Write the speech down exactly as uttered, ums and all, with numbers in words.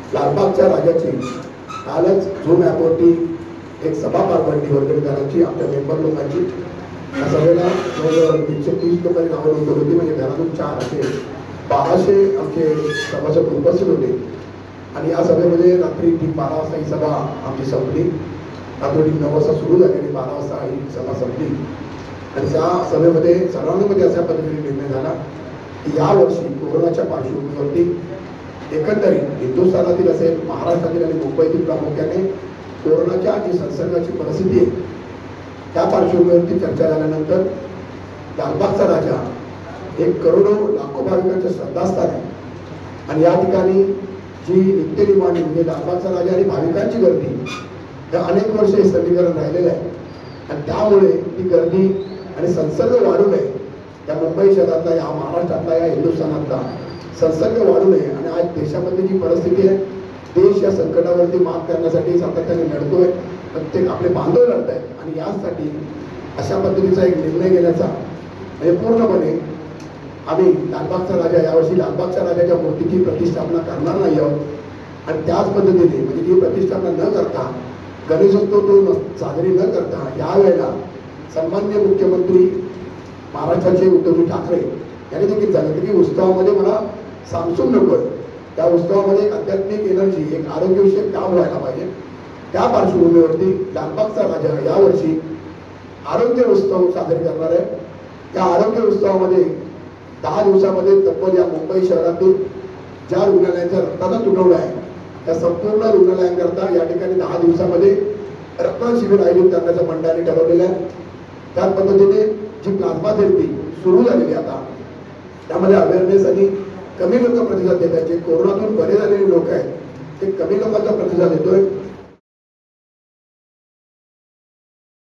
लालबागच्या राजाची कालच झूम ॲपवरती एक सभा पार पडली वर्गणीदारांची, आपल्या मेंबर लोकांची. या सभेला जवळजवळ तीनशे तीस लोकांनी नावं नोंदवली होती. म्हणजे घरातून चार असे बाराशे आमचे सभासद उपस्थित होते. आणि या सभेमध्ये रात्री ठीक बारा वाजता ही सभा आमची संपली. रात्री नऊ वाजता सुरू झाली आणि बारा वाजता ही सभा संपली. आणि त्या सभेमध्ये सर्वांमध्ये अशा पद्धतीने निर्णय झाला की यावर्षी कोरोनाच्या पार्श्वभूमीवरती एकंदरीत हिंदुस्थानातील असेल, महाराष्ट्रातील आणि मुंबईतील प्रामुख्याने कोरोनाच्या जी संसर्गाची परिस्थिती आहे त्या पार्श्वभूमीवरती चर्चा झाल्यानंतर लालबागचा राजा एक करोडो लाखो भाविकांचे श्रद्धास्थान आहे. आणि या ठिकाणी जी नित्यनिर्माणी म्हणजे लालबागचा राजा आणि भाविकांची गर्दी हे अनेक वर्ष हे समीकरण राहिलेलं आहे. आणि त्यामुळे ती गर्दी आणि संसर्ग वाढू नये, या मुंबई शहरातला, या महाराष्ट्रातला, या हिंदुस्थानातला संसर्ग वाढू नये. आणि आज देशामध्ये जी परिस्थिती आहे, देश या संकटावरती मात करण्यासाठी सातत्याने लढतोय, प्रत्येक आपले बांधव लढत आहेत. आणि यासाठी अशा पद्धतीचा एक निर्णय घेण्याचा म्हणजे पूर्णपणे आम्ही लालबागचा राजा यावर्षी लालबागच्या राजाच्या मूर्तीची प्रतिष्ठापना करणार नाही आहोत. आणि त्याच पद्धतीने म्हणजे ती प्रतिष्ठापना न करता, गणेशोत्सव तो साजरी न करता यावेळेला सन्माननीय मुख्यमंत्री महाराष्ट्राचे उद्धवजी ठाकरे यांनी देखील सांगितलं की उत्सवामध्ये मला सामसूम नको आहे, त्या उत्सवामध्ये एक आध्यात्मिक एनर्जी, एक आरोग्यविषयक काम व्हायला पाहिजे. त्या पार्श्वभूमीवरती लालबागचा राजा यावर्षी आरोग्य उत्सव साजरे करणार आहे. त्या आरोग्य उत्सवामध्ये दहा दिवसामध्ये तब्बल या मुंबई शहरातील ज्या रुग्णालयांचा रक्ताचा तुटवडा आहे त्या संपूर्ण रुग्णालयांकरता या ठिकाणी दहा दिवसामध्ये रक्तदान शिबिर आयोजित करण्याचं मंडळाने ठरवलेलं आहे. त्याच पद्धतीने जी प्लाझ्मा थेरपी सुरू झालेली आता त्यामध्ये अवेअरनेस आणि कमी लोक प्रतिसाद देत आहेत. जे कोरोनातून बरे झालेले लोक आहेत ते कमी लोकांचा प्रतिसाद देतोय.